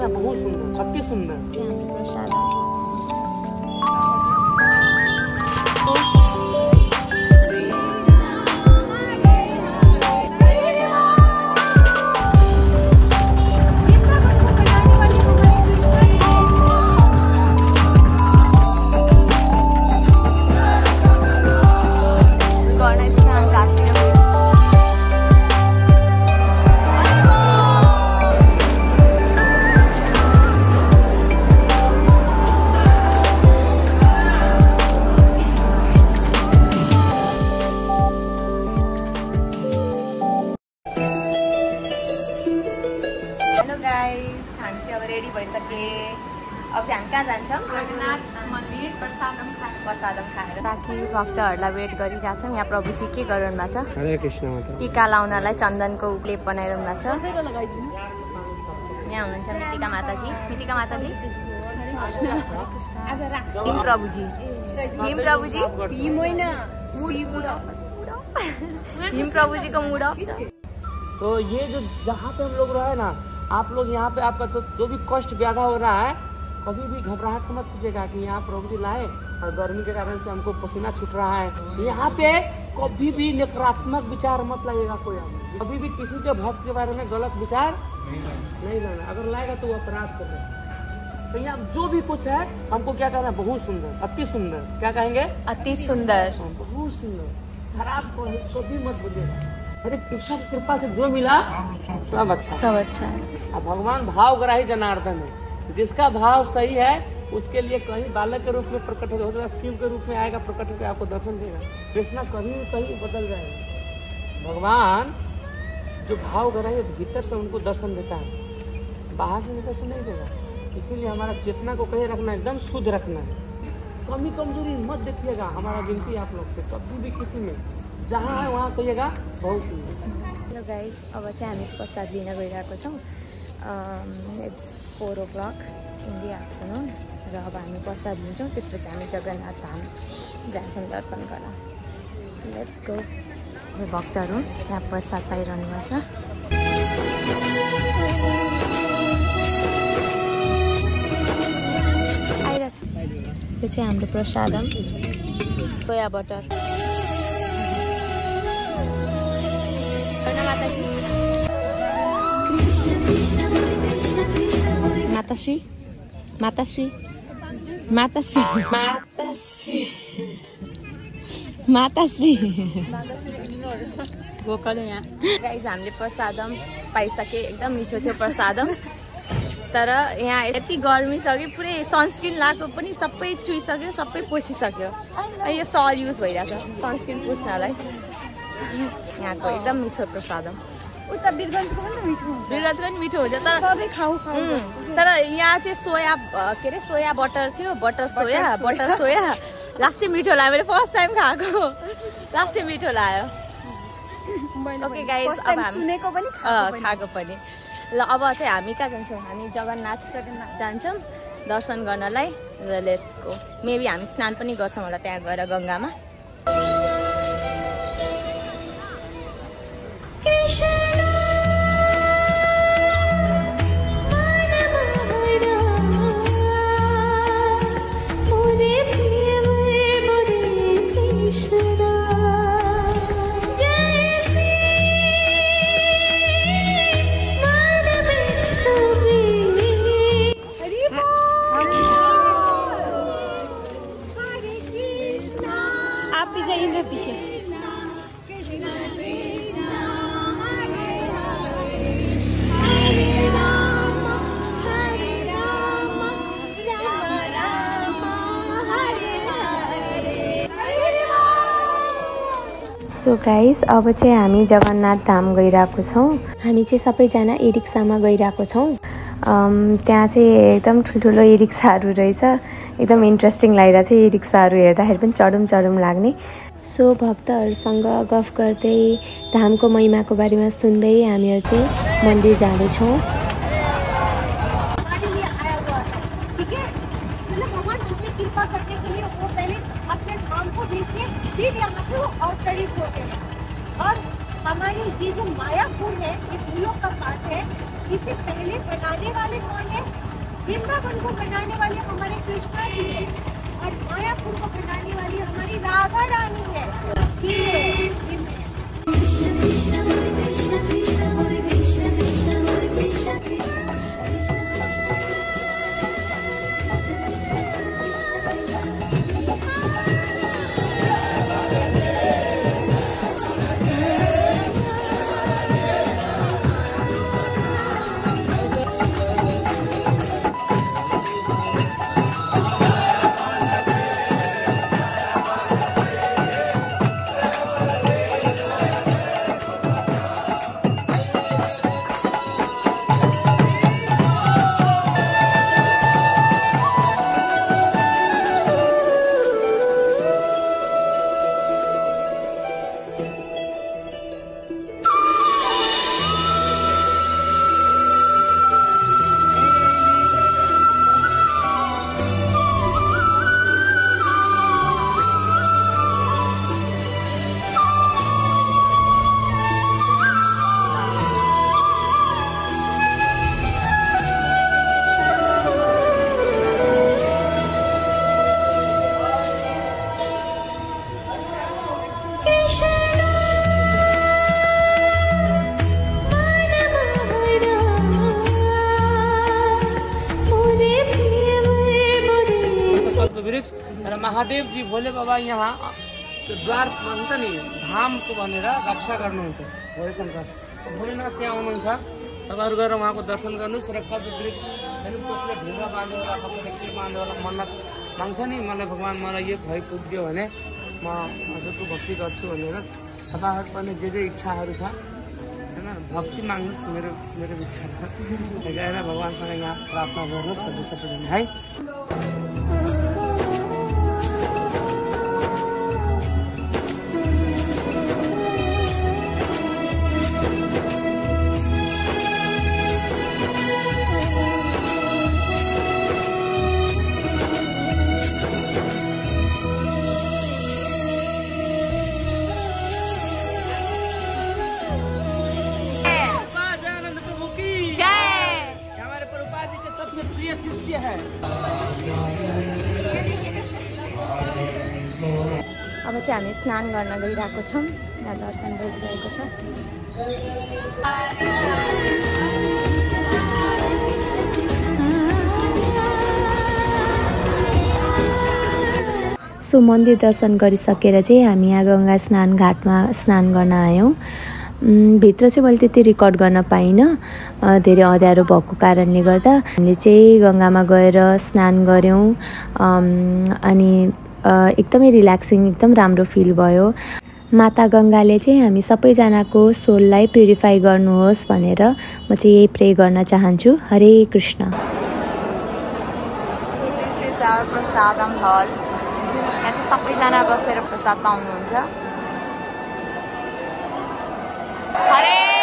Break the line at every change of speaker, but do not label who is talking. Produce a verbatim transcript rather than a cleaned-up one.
रहे हैं बहुत सुंदर, अति सुंदर।
रेडी भइसके अब चाहिँ हामी कहाँ जान्छौँ?
जगन्नाथ मन्दिर प्रसादम खाएर
प्रसादम खाएर ताकि भक्तहरूलाई वेट गरिरहेको छौँ। यहाँ प्रभुजी के गरिरहनु भएको छ?
हरे कृष्ण।
टिका लाउनलाई चन्दनको लेप बनाइरहनु भएको छ। यहाँ हुनुहुन्छ मितिका माताजी। मितिका माताजी भीम प्रभुजी भीम प्रभुजी
भीम होइन
भीम प्रभुजी को मूड ऑफ।
तो ये जो जहाँ पे हम लोग रहे ना, आप लोग यहाँ पे आपका तो जो भी कष्ट व्याधा हो रहा है, कभी भी घबराहट मत कीजिएगा कि यहाँ प्रभु जी लाए और गर्मी के कारण से हमको पसीना छूट रहा है। यहाँ पे कभी भी नकारात्मक विचार मत लाइएगा। कोई आदमी कभी भी किसी के भक्त के बारे में गलत विचार नहीं लाना। अगर लाएगा तो वो अपराध कर देगा। तो यहाँ जो भी कुछ है हमको क्या कहना है? बहुत सुंदर, अति सुंदर। क्या कहेंगे?
अति सुंदर,
बहुत सुंदर। खराब कभी मत बोलिएगा। अरे कृष्ण की कृपा से जो मिला सब अच्छा
सब अच्छा है।
अब भगवान भावग्राही जनार्दन है। जिसका भाव सही है उसके लिए कहीं बालक के रूप में प्रकट होगा, शिव के रूप में आएगा, प्रकट होकर आपको दर्शन देगा। कृष्णा कहीं कहीं बदल जाएगा। भगवान जो भावग्राही भीतर से उनको दर्शन देता है, बाहर से दर्शन नहीं देगा। इसीलिए हमारा चेतना को कहीं रखना, एकदम शुद्ध रखना है। कमी कमजोरी मत देखिएगा। हमारा विनती आप लोग से कभी भी किसी में जहाँ है वहाँ कहिएगा बहुत सुंदर।
हेलो गाइस, अब चाहिँ हामी प्रसाद लिन गइरहेको छौँ। It's four o'clock in the afternoon र अब हामी प्रसाद लिन्छौँ। त्यसपछि हामी जगन्नाथ धाम जान्छौँ दर्शन गर्न। So let's go. भक्तहरू यहाँ प्रसाद पाइरहनु भएको छ। आइरहेछ। यो चाहिँ हाम्रो प्रसादम सोया बटर। माताश्री माताश्री माताश्री माताश्री माताश्री
भोकल यहाँ
गाइस, हामीले प्रसादम पाइसके। एकदम मिठो थियो प्रसादम। तर यहाँ यति गर्मी छ कि पुरै सनस्क्रिन लगाएको पनि सबै चुइसक्यो, सबै पोसिसक्यो। यो सल युज भइरहेछ सनस्क्रिन पुस्नलाई। यहाँको एकदम मिठो प्रसादम।
उता बिरगन्जको पनि मिठो हुन्छ,
बिरगन्जको पनि मिठो हुन्छ। तर
सबै खाऊ खाऊ
तर यहाँ चाहिँ सोया के अरे सोया बटर थियो। बटर सोया बटर सोया लास्टै मिठो लाग्यो। मैले फर्स्ट टाइम खाएको, लास्टै मिठो लाग्यो। ओके गाइस, अब हामी
सुनेको पनि
खाएको पनि। ल अब चाहिँ हामी कहाँ जान्छौँ? हामी जगन्नाथ जान्छौँ दर्शन गर्नलाई। Let's go. मेबी हामी स्नान पनि गर्छौँ होला त्यहाँ गएर गङ्गामा। सो गाइस, अब चाहिँ हामी जगन्नाथ धाम गइरहेको छौँ। हामी चाहिँ सबैजना ई रिक्सामा गइरहेको छौँ। त्यहाँ चाहिँ एकदम ठुल्ठुलो ई रिक्साहरू रहेछ। एकदम इन्ट्रेस्टिङ लागिरहेको थियो। ई रिक्साहरू हेर्दाखेरि पनि चढौँ चढौँ लाग्ने। सो भक्तहरूसँग गफ गर्दै धामको महिमाको बारेमा सुन्दै हामीहरू चाहिँ मन्दिर जाँदैछौँ।
और हमारी ये जो मायापुर है, ये फूलों का पाठ है, इसे पहले बनाने वाले कौन है? वृंदावन को बनाने वाले हमारे कृष्णा जी है और मायापुर को बनाने वाली हमारी राधा रानी है। ठीक है।
र महादेव जी भोले बाबा यहाँ त्यो द्वार भन्छ नि धामको भनेर रक्षा गर्नुहुन्छ भोले शङ्कर भोलेनाथ त्यहाँ आउनुहुन्छ। तपाईँहरू गएर उहाँको दर्शन गर्नुहोस् र कति वृक्ष कसले ढुङ्गा बाँध्यो होला कसले के बाँध्यो होला मन्नत माग्छ नि मलाई भगवान् मलाई यो भइ पुग्यो भने म हजुरको भक्ति गर्छु भनेर तपाईँहरू पनि जे जे इच्छाहरू छ होइन भक्ति माग्नुहोस् मेरो मेरो विचारमा गएर भगवान्सँग यहाँ प्रार्थना गर्नुहोस् हजुर सबैजना है।
अब चाहिँ हामी स्नान गर्न गइरहेको छौँ। यहाँ दर्शन गरिसकेको छ। सो मन्दिर दर्शन गरिसकेर चाहिँ हामी यहाँ गङ्गा स्नान घाटमा स्नान गर्न आयौँ। भित्र चाहिँ मैले त्यति रेकर्ड गर्न पाइनँ, धेरै अँध्यारो भएको कारणले गर्दा। हामीले चाहिँ गङ्गामा गएर स्नान गऱ्यौँ अनि एकदमै रिल्याक्सिङ एकदम राम्रो फिल भयो। माता गङ्गाले चाहिँ हामी सबैजनाको सोललाई प्युरिफाई गर्नुहोस् भनेर म चाहिँ यही प्रे गर्न चाहन्छु। हरे कृष्ण। प्रसादम हल यहाँ चाहिँ सबैजना बसेर प्रसाद पाउनुहुन्छ। हरे